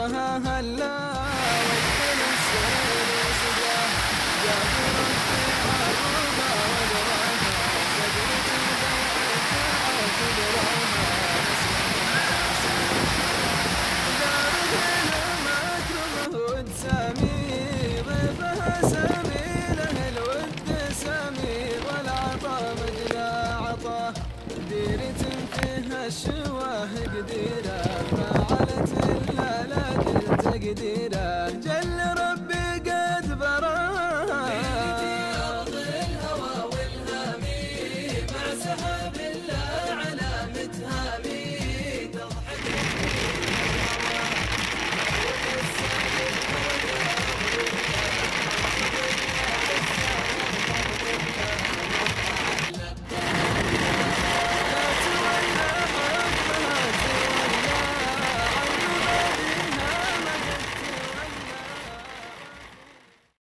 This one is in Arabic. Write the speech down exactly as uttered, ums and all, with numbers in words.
عطرها هلا ويدخل السرير وسجاه جاب ربي عروبه ودراها شجرة البيعة تدراها دارها مكرمه ود سامي ضيفها سامي له الود سامي والعطا مجنى عطاه ديرة فيها الشواه قدير